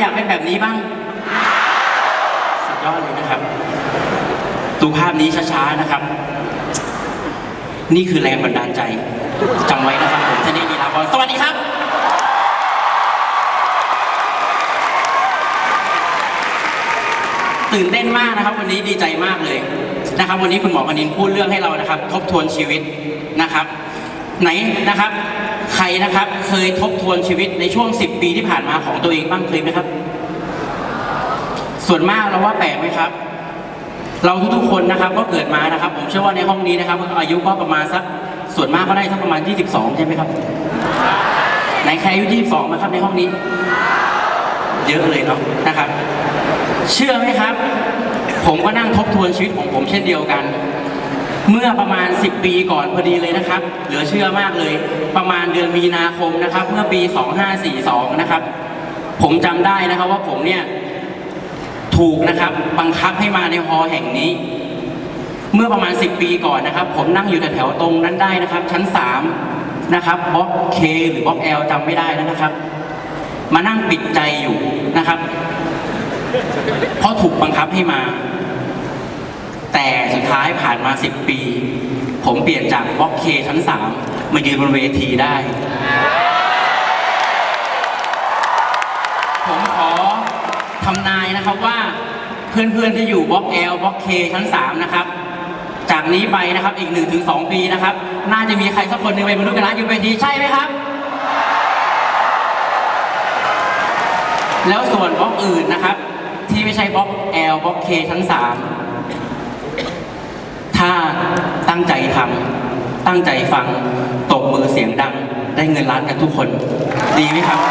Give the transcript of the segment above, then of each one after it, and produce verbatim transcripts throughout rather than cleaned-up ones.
ากเป็นแบบนี้บ้างสุดยอดเลยนะครับดูภาพนี้ช้าๆนะครับนี่คือแรงบันดาลใจจำไว้นะครับผมท่านนี้มีลาบอลสวัสดีครับตื่นเต้นมากนะครับวันนี้ดีใจมากเลยนะครับวันนี้คุณหมอคณินพูดเรื่องให้เรานะครับทบทวนชีวิตนะครับไหนนะครับใครนะครับเคยทบทวนชีวิตในช่วงสิบปีที่ผ่านมาของตัวเองบ้างเคยไหมครับส่วนมากเราว่าแปลกไหมครับเราทุกๆคนนะครับก็เกิดมานะครับผมเชื่อว่าในห้องนี้นะครับอายุก็ประมาณสักส่วนมากก็ได้สักประมาณยี่สิบสองใช่ไหมครับไหนใครอายุยี่สิบสองนะครับในห้องนี้เยอะเลยเนาะนะครับเชื่อไหมครับผมก็นั่งทบทวนชีวิตของผมเช่นเดียวกันเมื่อประมาณสิบปีก่อนพอดีเลยนะครับเหลือเชื่อมากเลยประมาณเดือนมีนาคมนะครับเมื่อปีสองห้าสี่สองนะครับผมจำได้นะครับว่าผมเนี่ยถูกนะครับบังคับให้มาในฮอแห่งนี้เมื่อประมาณสิบปีก่อนนะครับผมนั่งอยู่แถวๆตรงนั้นได้นะครับชั้นสามนะครับบล็อก K หรือบล็อก L จำไม่ได้แล้วนะครับมานั่งปิดใจอยู่นะครับเพราะถูกบังคับให้มาแต่สุดท้ายผ่านมาสิบปีผมเปลี่ยนจากบล็อก K ชั้นสามมายืนบนเวทีได้ผมขอทำนายนะครับว่าเพื่อนๆที่อยู่บล็อก L บล็อก K ชั้นสามนะครับจากนี้ไปนะครับอีก หนึ่งถึงสอง ปีนะครับน่าจะมีใครสักคนหนึ่งไปบรรลุกันนะอยู่เวทีใช่ไหมครับแล้วส่วนบล็อกอื่นนะครับที่ไม่ใช่บล็อก L บล็อก K ชั้นสามถ้าตั้งใจทำตั้งใจฟังตบมือเสียงดังได้เงินล้านกันทุกคนดีไหมครับ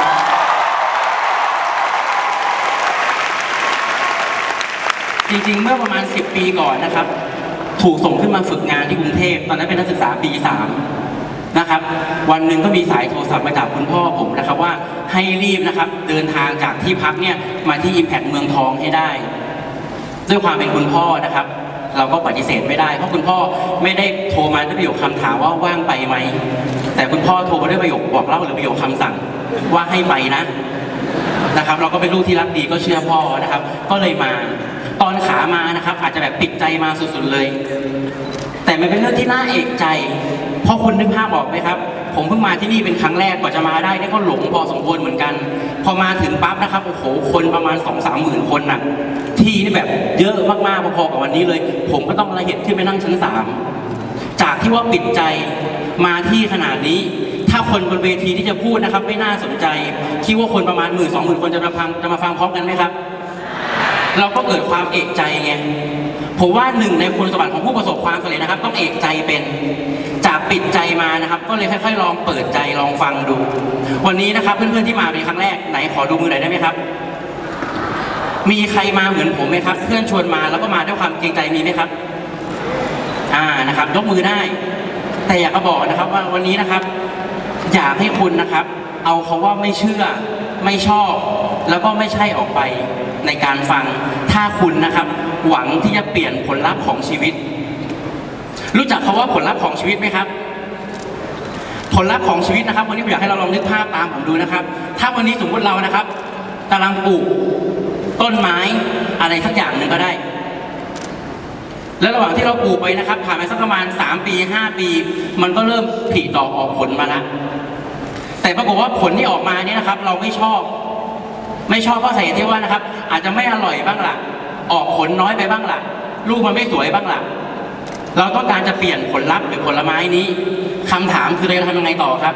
จริงๆเมื่อประมาณสิบปีก่อนนะครับถูกส่งขึ้นมาฝึกงานที่กรุงเทพตอนนั้นเป็นนักศึกษาปีสามนะครับวันหนึ่งก็มีสายโทรศัพท์มาจากคุณพ่อผมนะครับว่าให้รีบนะครับเดินทางจากที่พักเนี่ยมาที่ Impact เมืองทองให้ได้ด้วยความเป็นคุณพ่อนะครับเราก็ปฏิเสธไม่ได้เพราะคุณพ่อไม่ได้โทรมาด้วยประโยคคำถามว่าว่างไปไหมแต่คุณพ่อโทรมาด้วยประโยคบอกเล่าหรือประโยคคำสั่งว่าให้ไปนะนะครับเราก็เป็นลูกที่รักดีก็เชื่อพ่อนะครับก็เลยมาตอนขามานะครับอาจจะแบบปิดใจมาสุดๆเลยแต่มันเป็นเรื่องที่น่าเอกใจเพราะคุณนึกภาพบอกไหมครับผมเพิ่งมาที่นี่เป็นครั้งแรกกว่าจะมาได้นี่ก็หลงพอสมควรเหมือนกันพอมาถึงปั๊บนะครับโอ้โหคนประมาณ สองสาม หมื่นคนน่ะที่นี่แบบเยอะมากๆพอๆกับวันนี้เลยผมก็ต้องละเหตุที่ไปนั่งชั้นสามจากที่ว่าปิดใจมาที่ขนาดนี้ถ้าคนบนเวทีที่จะพูดนะครับไม่น่าสนใจคิดว่าคนประมาณหมื่นสองหมื่นคนจะมาฟังจะมาฟังพร้อมกันไหมครับเราก็เกิดความเอกใจไงผมว่าหนึ่งในคุณสมบัติของผู้ประสบความสำเร็จนะครับต้องเอกใจเป็นจากปิดใจมานะครับก็เลยค่อยๆลองเปิดใจลองฟังดูวันนี้นะครับเพื่อนๆที่มาเป็นครั้งแรกไหนขอดูมือหน่อยได้ไหมครับมีใครมาเหมือนผมไหมครับเพื่อนชวนมาแล้วก็มาด้วยความเกรงใจมีไหมครับอ่านะครับยกมือได้แต่อยากจะบอกนะครับว่าวันนี้นะครับอยากให้คุณนะครับเอาคำว่าไม่เชื่อไม่ชอบแล้วก็ไม่ใช่ออกไปในการฟังถ้าคุณนะครับหวังที่จะเปลี่ยนผลลัพธ์ของชีวิตรู้จักคำว่าผลลัพธ์ของชีวิตไหมครับผลลัพธ์ของชีวิตนะครับวันนี้ผมอยากให้เราลองนึกภาพตามผมดูนะครับถ้าวันนี้สมมติเรานะครับกำลังปลูกต้นไม้อะไรสักอย่างหนึ่งก็ได้แล้วระหว่างที่เราปลูกไปนะครับผ่านไปสักประมาณสามปีห้าปีมันก็เริ่มผลิดอกออกผลมาแล้วแต่ปรากฏว่าผลที่ออกมาเนี่ยนะครับเราไม่ชอบไม่ชอบเพราะสาเหตุที่ว่านะครับอาจจะไม่อร่อยบ้างล่ะออกผลน้อยไปบ้างล่ะลูกมันไม่สวยบ้างล่ะเราต้องการจะเปลี่ยนผลลัพธ์หรือผลไม้นี้คำถามคือเราจะทำยังไงต่อครับ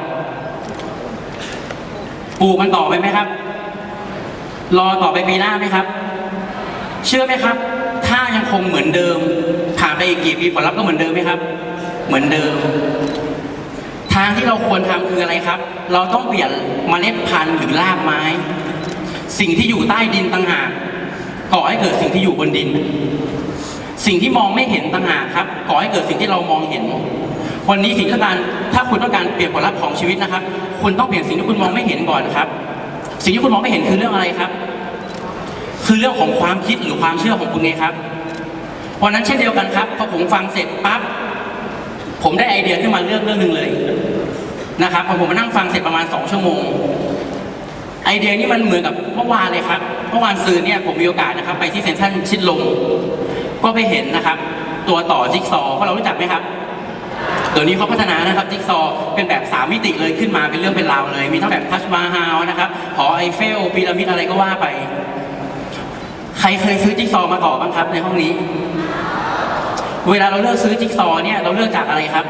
ปลูกมันต่อไปไหมครับรอต่อไปปีหน้าไหมครับเชื่อไหมครับถ้ายังคงเหมือนเดิมผ่านไปอีกกี่ปีผลลัพธ์ก็เหมือนเดิมไหมครับเหมือนเดิมทางที่เราควรทำคืออะไรครับเราต้องเปลี่ยนเมล็ดพันธุ์หรือรากไม้สิ่งที่อยู่ใต้ดินต่างหากก่อให้เกิดสิ่งที่อยู่บนดินสิ่งที่มองไม่เห็นต่างหากครับก่อให้เกิดสิ่งที่เรามองเห็นวันนี้สิ่งที่ต้องการถ้าคุณต้องการเปลี่ยนผลลัพธ์ของชีวิตนะครับคุณต้องเปลี่ยนสิ่งที่คุณมองไม่เห็นก่อนครับสิ่งที่คุณมองไม่เห็นคือเรื่องอะไรครับคือเรื่องของความคิดหรือความเชื่อของคุณไงครับวันนั้นเช่นเดียวกันครับพอผมฟังเสร็จปั๊บผมได้ไอเดียขึ้นมาเรื่องเรื่องหนึ่งเลยนะครับพอผมมานั่งฟังเสร็จประมาณสองชั่วโมงไอเดียนี้มันเหมือนกับเมื่อวานเลยครับเมื่อวานซืนเนี่ยผมมีโอกาสนะครับไปที่เซ็นทรัลชิดลมก็ไปเห็นนะครับตัวต่อจิ๊กซอว์พวกเรารู้จักไหมครับเดี๋ยวนี้เขาพัฒนานะครับจิ๊กซอว์เป็นแบบสามมิติเลยขึ้นมาเป็นเรื่องเป็นราวเลยมีทั้งแบบทัชมาฮาลนะครับหอไอเฟลพีระมิดอะไรก็ว่าไปใครเคยซื้อจิ๊กซอว์มาต่อบ้างครับในห้องนี้เวลาเราเลือกซื้อจิ๊กซอว์เนี่ยเราเลือกจากอะไรครับ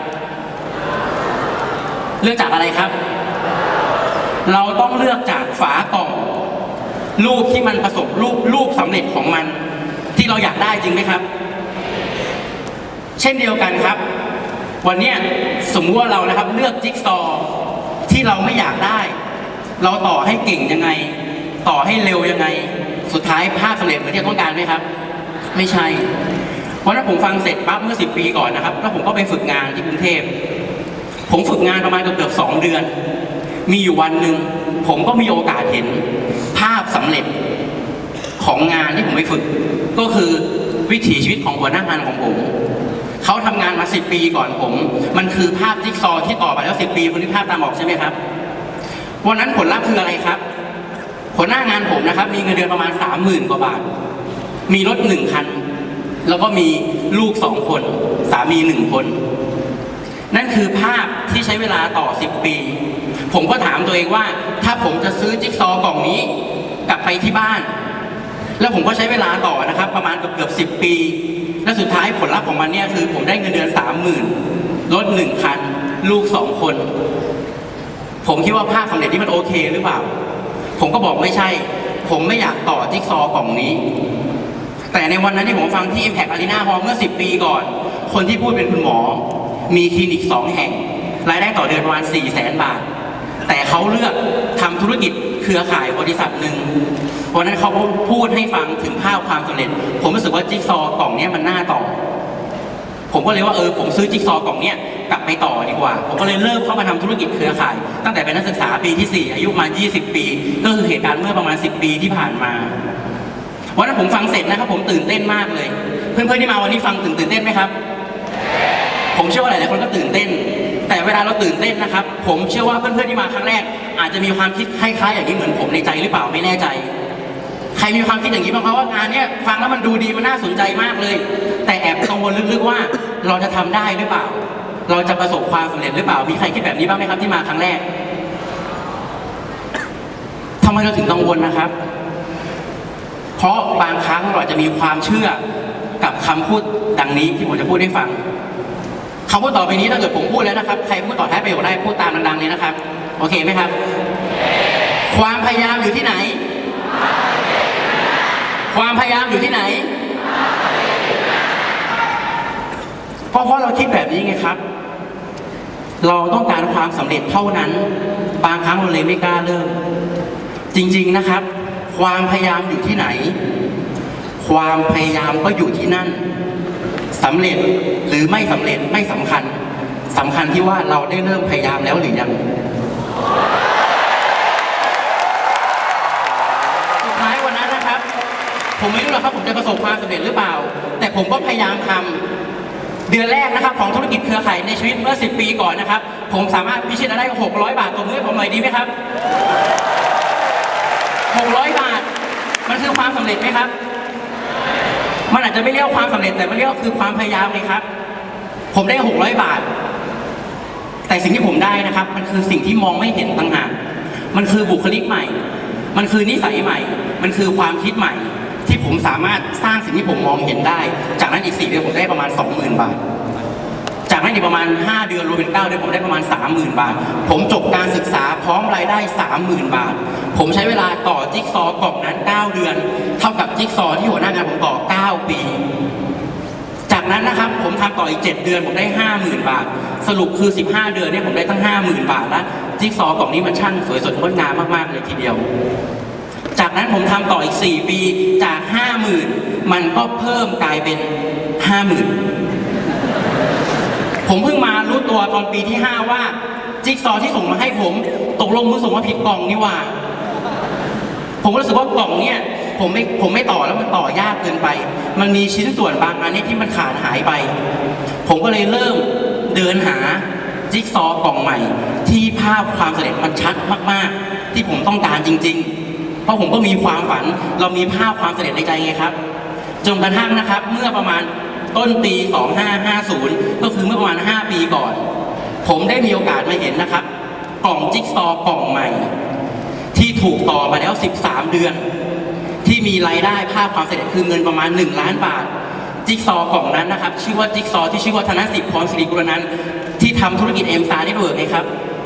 เลือกจากอะไรครับเราต้องเลือกจากฝากล่องรูปที่มันผสมรูปรูปสำเร็จของมันที่เราอยากได้จริงไหมครับเช่นเดียวกันครับวันนี้สมมติว่าเรานะครับเลือกจิ๊กซอว์ที่เราไม่อยากได้เราต่อให้เก่งยังไงต่อให้เร็วยังไงสุดท้ายภาพสำเร็จเหมือนที่ต้องการไหมครับไม่ใช่เพราะนั้นผมฟังเสร็จปั๊บเมื่อสิบปีก่อนนะครับแล้วผมก็ไปฝึกงานที่กรุงเทพผมฝึกงานประมาณเกือบสองเดือนมีอยู่วันหนึ่งผมก็มีโอกาสเห็นภาพสำเร็จของงานที่ผมไปฝึกก็คือวิถีชีวิตของหัวหน้างานของผมเขาทำงานมาสิบปีก่อนผมมันคือภาพจิ๊กซอว์ที่ต่อไปแล้วสิบปีคนที่ภาพตามออกใช่ไหมครับวันนั้นผลลัพธ์คืออะไรครับหัวหน้างานผมนะครับมีเงินเดือนประมาณสามหมื่นกว่าบาทมีรถหนึ่งคันแล้วก็มีลูกสองคนสามีหนึ่งคนนั่นคือภาพที่ใช้เวลาต่อสิบปีผมก็ถามตัวเองว่าถ้าผมจะซื้อจิ๊กซอว์กล่องนี้กลับไปที่บ้านแล้วผมก็ใช้เวลาต่อนะครับประมาณเกือบเกือบสิบปีและสุดท้ายผลลัพธ์ของมันเนี่ยคือผมได้เงินเดือนสามหมื่นรถหนึ่งคันลูกสองคนผมคิดว่าภาพสำเร็จที่มันโอเคหรือเปล่าผมก็บอกไม่ใช่ผมไม่อยากต่อจิ๊กซอว์กล่องนี้แต่ในวันนั้นที่ผมฟังที่ Impact Arena Hall เมื่อสิบปีก่อนคนที่พูดเป็นคุณหมอมีคลินิกสองแห่งรายได้ต่อเดือนประมาณสี่แสนบาทแต่เขาเลือกทำธุรกิจเครือข่ายบริษัทหนึ่งเพราะนั้นเขาพูดให้ฟังถึงภาพความสำเร็จผมรู้สึกว่าจิ๊กซอว์กล่องนี้มันน่าต่อผมก็เลยว่าเออผมซื้อจิ๊กซอว์กล่องนี้กลับไปต่อดีกว่าผมก็เลยเริ่มเข้ามาทำธุรกิจเครือข่ายตั้งแต่เป็นนักศึกษาปีที่สี่อายุมายี่สิบปีก็คือเหตุการณ์เมื่อประมาณสิบปีที่ผ่านมาวันนั้นผมฟังเสร็จนะครับผมตื่นเต้นมากเลยเพื่อนๆที่มาวันนี้ฟังตื่นตื่นเต้นไหมครับผมเชื่อว่าหลายๆคนก็ตื่นเต้นแต่เวลาเราตื่นเต้นนะครับผมเชื่อว่าเพื่อนๆที่มาครั้งแรกอาจจะมีความคิดคล้ายๆอย่างนี้เหมือนผมในใจหรือเปล่าไม่แน่ใจใครมีความคิดอย่างนี้บ้างครับว่างานเนี้ยฟังแล้วมันดูดีมันน่าสนใจมากเลยแต่แอบกังวลลึกๆว่าเราจะทำได้หรือเปล่าเราจะประสบความสำเร็จหรือเปล่ามีใครคิดแบบนี้บ้างไหมครับที่มาครั้งแรกทำไมเราถึงกังวลนะครับเพราะบางครั้งเราจะมีความเชื่อกับคำพูดดังนี้ที่ผมจะพูดให้ฟังคำพูดต่อไปนี้ถ้าเกิดผมพูดแล้วนะครับใครพูดต่อท้ายประโยคได้พูดตามดังๆเลยนะครับโอเคไหมครับความพยายามอยู่ที่ไหนความพยายามอยู่ที่ไหนเพราะเพราะเราคิดแบบนี้ไงครับเราต้องการความสำเร็จเท่านั้นบางครั้งเราเลยไม่กล้าเริ่มจริงๆนะครับความพยายามอยู่ที่ไหนความพยายามก็อยู่ที่นั่นสำเร็จหรือไม่สำเร็จไม่สำคัญสำคัญที่ว่าเราได้เริ่มพยายามแล้วหรือยังสุดท้ายวันนั้นนะครับผมไม่รู้หรอกครับผมจะประสบความสำเร็จหรือเปล่าแต่ผมก็พยายามทำเดือนแรกนะครับของธุรกิจเครือข่ายในชีวิตเมื่อสิบปีก่อนนะครับผมสามารถพิชิตได้หกร้อยบาทตรงนี้ผมหน่อยดีไหมครับหกร้อยบาทมันคือความสำเร็จไหมครับมันอาจจะไม่เรียกความสำเร็จแต่มันเรียกคือความพยายามเลยครับผมได้หกร้อยบาทแต่สิ่งที่ผมได้นะครับมันคือสิ่งที่มองไม่เห็นต่างหากมันคือบุคลิกใหม่มันคือนิสัยใหม่มันคือความคิดใหม่ที่ผมสามารถสร้างสิ่งที่ผมมองเห็นได้จากนั้นอีกสี่เดือนผมได้ประมาณ สองหมื่น บาทจากนั้นอีกประมาณห้าเดือนรวมเป็นเก้าเดือนผมได้ประมาณ สามหมื่น บาทผมจบการศึกษาพร้อมรายได้ สามหมื่น บาทผมใช้เวลาต่อจิ๊กซอว์กล่องนั้นเก้าเดือนเท่ากับจิ๊กซอว์ที่หัวหน้างานผมต่อเก้าปีจากนั้นนะครับผมทำต่ออีกเจ็ดเดือนผมได้ ห้าหมื่น บาทสรุปคือสิบห้าเดือนเนี่ยผมได้ตั้ง ห้าหมื่น บาทแล้วจิ๊กซอว์กล่องนี้มันช่างสวยสดงดงามมากๆเลยทีเดียวจากนั้นผมทำต่ออีกสี่ปีจาก ห้าหมื่น มันก็เพิ่มกลายเป็น ห้าหมื่น ผมเพิ่งมารู้ตัวตอนปีที่ห้าว่าจิ๊กซอว์ที่ส่งมาให้ผมตกลงมึงส่งมาผิดกล่องนี่ว่าผมก็รู้สึกว่ากล่องเนี่ยผมไม่ผมไม่ต่อแล้วมันต่อยากเกินไปมันมีชิ้นส่วนบางอันนี้ที่มันขาดหายไปผมก็เลยเริ่มเดินหาจิ๊กซอว์กล่องใหม่ที่ภาพความสำเร็จมันชัดมากๆที่ผมต้องการจริงๆเพราะผมก็มีความฝันเรามีภาพความสำเร็จในใจไงครับจนกระทั่งนะครับเมื่อประมาณต้นปีสองพันห้าร้อยห้าสิบก็คือเมื่อประมาณห้าปีก่อนผมได้มีโอกาสมาเห็นนะครับกล่องจิ๊กซอว์กล่องใหม่ที่ถูกต่อมาแล้วสิบสามเดือนที่มีรายได้ภาพความสำเร็จคือเงินประมาณหนึ่งล้านบาทจิ๊กซอว์กล่องนั้นนะครับชื่อว่าจิ๊กซอว์ที่ชื่อว่าธนสิทธิ์พรศิริกุลนันท์ที่ทำธุรกิจเอ็มซาได้เวิร์กไงครับ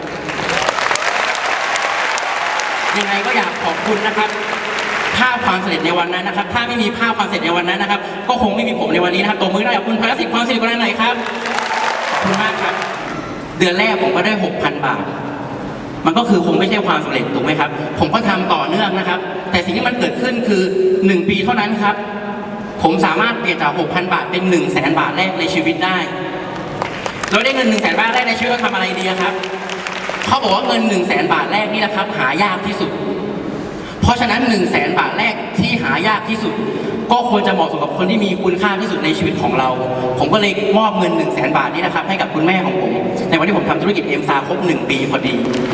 ยังไงก็อยากขอบคุณนะครับภาพความสำเร็จในวันนั้นนะครับถ้าไม่มีภาพความสำเร็จในวันนั้นนะครับก็คงไม่มีผมในวันนี้นะครับตบมือได้กับคุณธนสิทธิ์พรศิริกุลนันท์หน่อยครับขอบคุณมากครับเดือนแรกผมก็ได้ หกพัน บาทมันก็คือคงไม่ใช่ความสำเร็จถูกไหมครับผมก็ทำต่อเนื่องนะครับแต่สิ่งที่มันเกิดขึ้นคือหนึ่งปีเท่านั้นครับผมสามารถเปลี่ยนจาก หกพัน บาทเป็น หนึ่งแสน บาทแรกในชีวิตได้เราได้เงิน หนึ่งแสน บาทแรกในชีวิตเราทำอะไรดีครับเขาบอกว่าเงิน หนึ่งแสน บาทแรกนี่นะครับหายากที่สุดเพราะฉะนั้น หนึ่งแสน บาทแรกที่หายากที่สุดก็ควรจะเหมาะสมกับคนที่มีคุณค่าที่สุดในชีวิตของเราผมก็เลยมอบเงิน หนึ่งแสน บาทนี้นะครับให้กับคุณแม่ของผมในวันที่ผมทำธุรกิจเอ็มซาครบหนึ่งปีพอดี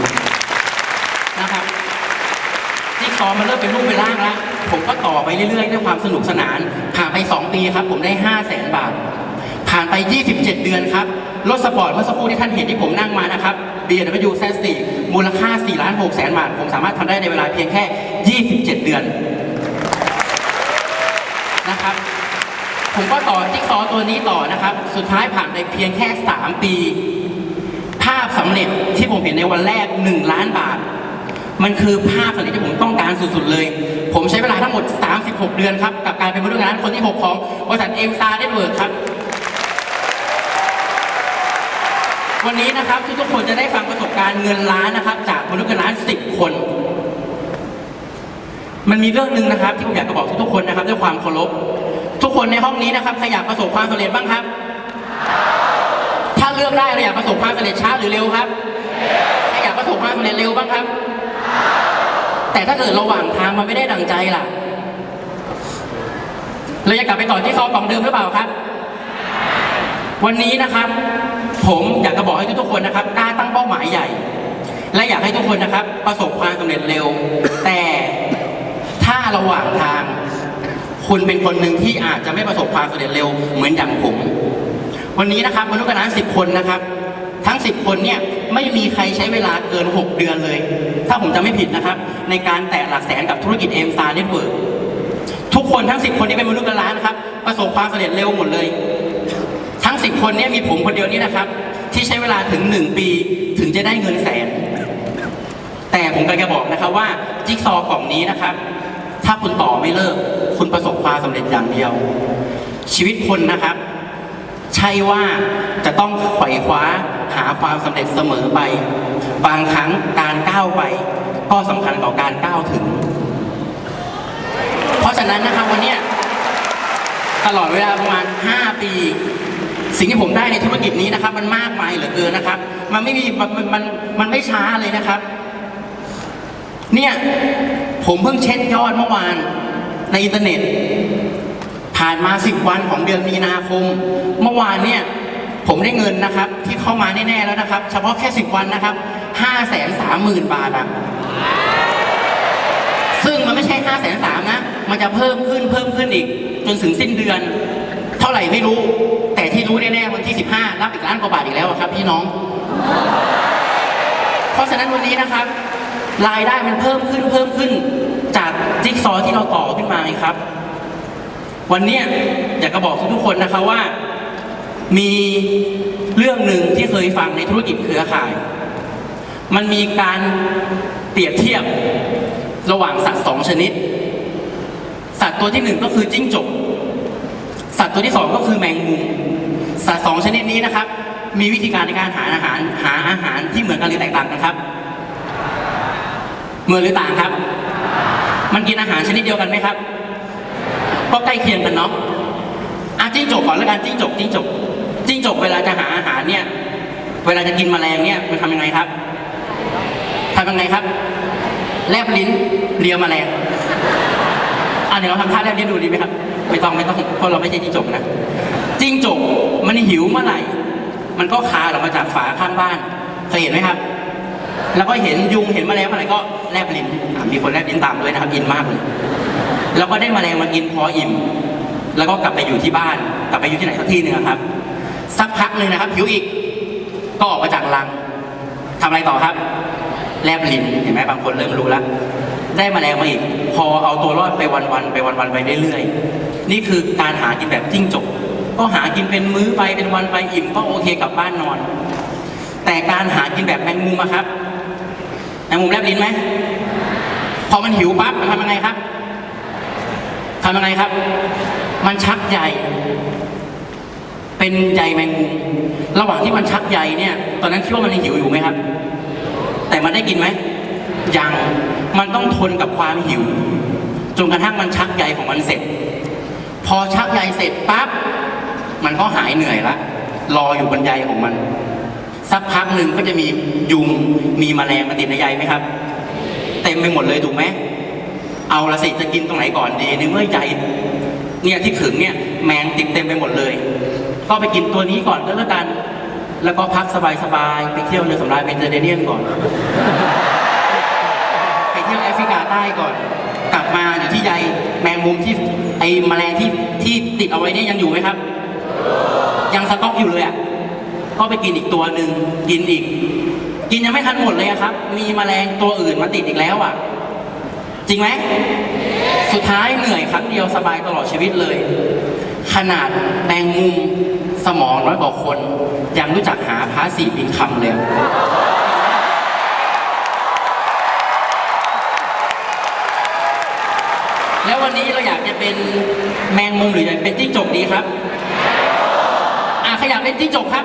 นะครับจิ๊กซอว์มันเริ่มเป็นรูปเป็นร่างแล้วผมก็ต่อไปเรื่อยๆด้วยความสนุกสนานผ่านไปสองปีครับผมได้ ห้าแสน บาทผ่านไปยี่สิบเจ็ดเดือนครับรถสปอร์ตเมื่อสักครู่ที่ท่านเห็นที่ผมนั่งมานะครับ บี เอ็ม ดับเบิลยู แซด โฟร์ มูลค่า สี่ล้านหกแสน บาทผมสามารถทำได้ในเวลาเพียงแค่ยี่สิบเจ็ดเดือนนะครับผมก็ต่อจิ๊กซอว์ตัวนี้ต่อนะครับสุดท้ายผ่านไปเพียงแค่สามปีภาพสำเร็จที่ผมเห็นในวันแรกหนึ่งล้านบาทมันคือภาพสำเร็จที่ผมต้องการสุดๆเลยผมใช้เวลาทั้งหมดสามสิบหกเดือนครับกับการเป็นผู้บริหารคนที่หกของบริษัทเอ็มซาเน็ตเวิร์คครับวันนี้นะครับทุกๆคนจะได้ฟังประสบการณ์เงินล้านนะครับจากมนุษย์เงินล้านสิบคนมันมีเรื่องหนึ่งนะครับที่ผมอยากจะบอกทุกๆคนนะครับด้วยความเคารพทุกคนในห้องนี้นะครับใครอยากประสบความสำเร็จบ้างครับถ้าเลือกได้เราอยากประสบความสำเร็จช้าหรือเร็วครับใครอยากประสบความสำเร็จเร็วบ้างครับแต่ถ้าเกิดระหว่างทางมันไม่ได้ดังใจล่ะเราจะกลับไปต่อที่ซองกล่องเดิมหรือเปล่าครับวันนี้นะครับผมอยากจะบอกให้ทุกๆคนนะครับกล้าตั้งเป้าหมายใหญ่และอยากให้ทุกคนนะครับประสบความสำเร็จเร็วแต่ถ้าระหว่างทางคุณเป็นคนหนึ่งที่อาจจะไม่ประสบความสำเร็จเร็วเหมือนอย่างผมวันนี้นะครับมนุษย์คณะสิบคนนะครับทั้งสิบคนเนี่ยไม่มีใครใช้เวลาเกินหกเดือนเลยถ้าผมจำไม่ผิดนะครับในการแตะหลักแสนกับธุรกิจเอ็มซาเน็ตเวิร์คทุกคนทั้งสิบคนที่เป็นมนุษย์เงินล้านนะครับประสบความสำเร็จเร็วหมดเลยทั้งสิบคนเนี่ยมีผมคนเดียวนี่นะครับที่ใช้เวลาถึงหนึ่งปีถึงจะได้เงินแสนแต่ผมกำลังจะบอกนะครับว่าจิ๊กซอว์กล่องนี้นะครับถ้าคุณต่อไม่เลิกคุณประสบความสำเร็จอย่างเดียวชีวิตคนนะครับใช่ว่าจะต้องไขว่คว้าหาความสำเร็จเสมอไปบางครั้งการก้าวไปก็สำคัญต่อการก้าวถึงเพราะฉะนั้นนะครับวันนี้ตลอดเวลาประมาณห้าปีสิ่งที่ผมได้ในธุรกิจนี้นะครับมันมากมายเหลือเกินนะครับมันไม่มีมันมันมันไม่ช้าเลยนะครับเนี่ยผมเพิ่งเช็คยอดเมื่อวานในอินเทอร์เน็ตผ่านมาสิบวันของเดือนมีนาคมเมื่อวานเนี่ยผมได้เงินนะครับที่เข้ามาแน่ๆแล้วนะครับเฉพาะแค่สิบวันนะครับห้าแสนสามหมื่นบาทอ่ะซึ่งมันไม่ใช่ห้าแสนสามนะมันจะเพิ่มขึ้นเพิ่มขึ้นอีกจนถึงสิ้นเดือนเท่าไหร่ไม่รู้แต่ที่รู้แน่ๆวันที่สิบห้ารับอีกล้านกว่าบาทอีกแล้วครับพี่น้องเพราะฉะนั้นวันนี้นะครับรายได้มันเพิ่มขึ้นเพิ่มขึ้นจากจิ๊กซอว์ที่เราต่อขึ้นมาครับวันนี้อยากจะบอกทุกๆคนนะคะว่ามีเรื่องหนึ่งที่เคยฟังในธุรกิจเครือข่ายมันมีการเปรียบเทียบระหว่างสัตว์สองชนิดสัตว์ตัวที่หนึ่งก็คือจิ้งจกสัตว์ตัวที่สองก็คือแมงมุมสัตว์สองชนิดนี้นะครับมีวิธีการในการหาอาหารหาอาหารที่เหมือนกันหรือแตกต่างกันครับเหมือนหรือต่างครับมันกินอาหารชนิดเดียวกันไหมครับก็ใกล้เคียงกันเนาะอ่ะจิ้งจกก่อนแล้วกันจิ้งจกจิ้งจกจิ้งจกเวลาจะหาอาหารเนี่ยเวลาจะกินแมลงเนี่ยมันทำยังไงครับทำยังไงครับแลบลิ้นเลียแมลงอ่ะเดี๋ยวเราทำท่าแลบลิ้นดูดีไหมครับไม่ต้องไม่ต้องเพราะเราไม่ใช่จิ้งจกนะจิ้งจกมันหิวเมื่อไหร่มันก็คาออกมาจากฝาข้างบ้านเคยเห็นไหมครับแล้วก็เห็นยุงเห็นแมลงอะไรก็แลบลิ้นมีคนแลบลิ้นตามด้วยนะครับอินมากเลยแล้วก็ได้แมลงมากินพออิ่มแล้วก็กลับไปอยู่ที่บ้านกลับไปอยู่ที่ไหนสักที่หนึ่งครับสักพักหนึ่งนะครับหิวอีกก็ออกมาจากรังทำอะไรต่อครับแลบลิ้นเห็นไหมบางคนเริ่มรู้แล้วได้แมลงมาอีกพอเอาตัวรอดไปวันๆไปวันๆไปเรื่อยๆนี่คือการหากินแบบจิ้งจกก็หากินเป็นมื้อไปเป็นวันไปอิ่มก็โอเคกลับบ้านนอนแต่การหากินแบบแมงมุมอะครับแมงมุมแลบลิ้นไหมพอมันหิวปั๊บมันทำยังไงครับทำยังไงครับมันชักใยเป็นใยแมงมุมระหว่างที่มันชักใยเนี่ยตอนนั้นคิดว่ามันยังหิวอยู่ไหมครับแต่มันได้กินไหมยังมันต้องทนกับความหิวจนกระทั่งมันชักใยของมันเสร็จพอชักใยเสร็จปั๊บมันก็หายเหนื่อยละรออยู่บนใยของมันสักพักหนึ่งก็จะมียุงมีแมลงมาติดในใยไหมครับเต็มไปหมดเลยถูกไหมเอาละสิจะกินตรงไหนก่อนดีในเมื่อใยเนี่ยที่ขึงเนี่ยแมงติดเต็มไปหมดเลยก็ไปกินตัวนี้ก่อนก็แล้วกันแล้วก็พักสบายๆไปเที่ยวเรือสำราญเมดิเตอร์เรเนียนก่อนไปเที่ยวแอฟริกาใต้ก่อนกลับมาอยู่ที่ใยแมงมุมที่ไอแมลงที่ที่ติดเอาไว้เนี่ยยังอยู่ไหมครับยังสต็อกอยู่เลยอ่ะก็ไปกินอีกตัวหนึ่งกินอีกกินยังไม่ทันหมดเลยครับมีแมลงตัวอื่นมาติดอีกแล้วอ่ะจริงไหมสุดท้ายเหนื่อยครั้งเดียวสบายตลอดชีวิตเลยขนาดแมงมุมสมองน้อยกว่าคนยังรู้จักหาพาสซีฟอินคัมเลยแล้ววันนี้เราอยากจะเป็นแมงมุมหรืออยากเป็นจิ้งจกดีครับอ่ะใครอยากเป็นจิ้งจกครับ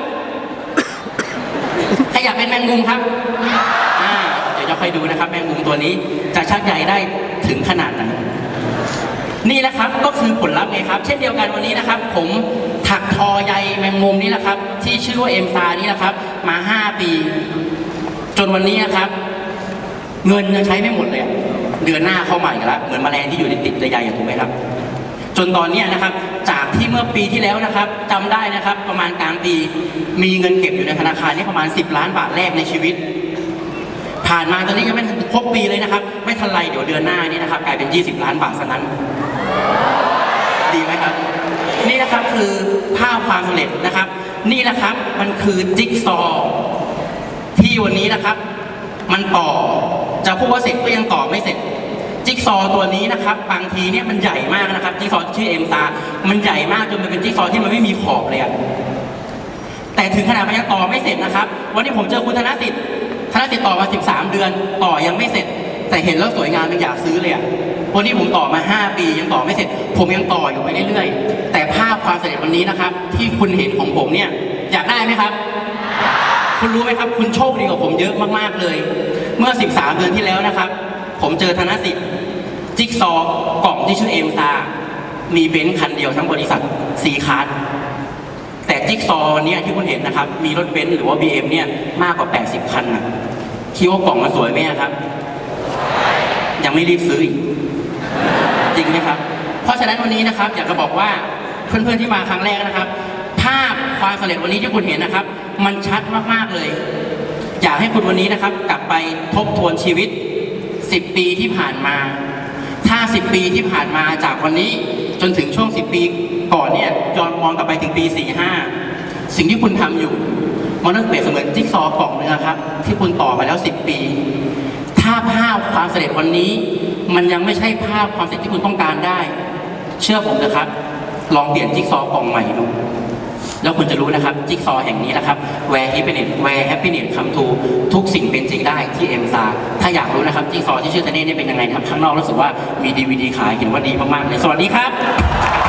ใครอยากเป็นแมงมุมครับอ่าเดี๋ยวจะคอยดูนะครับแมงมุมตัวนี้จะชักใยได้ถึงขนาดไหนนี่แหละครับก็คือผลลัพธ์ไงครับเช่นเดียวกันวันนี้นะครับผมถักทอใยแมงมุมนี่แหละครับที่ชื่อว่าเอ็มซานี่แหละครับมาห้าปีจนวันนี้นะครับเงินยังใช้ไม่หมดเลยเดือนหน้าเข้าใหม่แล้วเหมือนแมลงที่อยู่ในติดใยอย่างถูกไหมครับจนตอนนี้นะครับจากที่เมื่อปีที่แล้วนะครับจำได้นะครับประมาณกลางปีมีเงินเก็บอยู่ในธนาคารนี่ประมาณสิบล้านบาทแรกในชีวิตผ่านมาตอนนี้ยังไม่ครบปีเลยนะครับไม่ทันไรเดี๋ยวเดือนหน้านี้นะครับกลายเป็นยี่สิบล้านบาทซะนั้นดีไหมครับนี่นะครับคือภาพความสำเร็จนะครับนี่นะครับมันคือจิ๊กซอว์ที่วันนี้นะครับมันต่อจะพูดว่าเสร็จก็ยังต่อไม่เสร็จจิ๊กซอว์ตัวนี้นะครับบางทีเนี่ยมันใหญ่มากนะครับจิ๊กซอว์ชื่อเอ็มซามันใหญ่มากจนมันเป็นจิ๊กซอว์ที่มันไม่มีขอบเลยอะแต่ถึงขนาดมันยังต่อไม่เสร็จนะครับวันนี้ผมเจอคุณธนสิทธิ์ธนสิทธิ์ต่อมาสิบสามเดือนต่อยังไม่เสร็จแต่เห็นแล้วสวยงามมันอยากซื้อเลยอะวันนี้ผมต่อมาห้าปียังต่อไม่เสร็จผมยังต่ออยู่ไปเรื่อยๆแต่ภาพความสำเร็จวันนี้นะครับที่คุณเห็นของผมเนี่ยอยากได้ไหมครับคุณรู้ไหมครับคุณโชคดีกว่าผมเยอะมากๆเลยเมื่อสิบสามเดือนที่แล้วนะครับผมเจอธนสิทธิ์จิ๊กซอว์กล่องที่ชื่อเอ็มซามีเบนซ์คันเดียวทั้งบริษัทซีคาร์ดแต่จิ๊กซอว์เนี่ยที่คุณเห็นนะครับมีรถเบนซ์หรือว่า บี เอ็ม เนี่ยมากกว่าแปดสิบคันนะคิดว่ากล่องมันสวยไหมครับยังไม่รีบซื้ออีกจริงไหมครับเพราะฉะนั้นวันนี้นะครับอยากจะบอกว่าเพื่อนๆที่มาครั้งแรกนะครับภาพความสำเร็จวันนี้ที่คุณเห็นนะครับมันชัดมากๆเลยอยากให้คุณวันนี้นะครับกลับไปทบทวนชีวิตสิบปีที่ผ่านมาถ้าสิบปีที่ผ่านมาจากวันนี้จนถึงช่วงสิบปีก่อนเนี่ยย้อนมองกลับไปถึงปีสี่ห้าสิ่งที่คุณทำอยู่มันต้องเปรียบเสมือนจิ๊กซอว์กล่องนึงครับที่คุณต่อมาแล้วสิบปีถ้าภาพความสำเร็จวันนี้มันยังไม่ใช่ภาพความสำเร็จที่คุณต้องการได้เชื่อผมนะครับลองเปลี่ยนจิ๊กซอว์กล่องใหม่ดูแล้วคุณจะรู้นะครับจิ๊กซอว์แห่งนี้นะครับ where happiness where happiness come to ทุกสิ่งเป็นจริงได้ที่เอ็มซาถ้าอยากรู้นะครับจิ๊กซอว์ที่ชื่อทะเนศเนี่ยเป็นยังไงครับข้างนอกรู้สึกว่ามี ดี วี ดี ขายเห็นว่าดีมากๆเลยสวัสดีครับ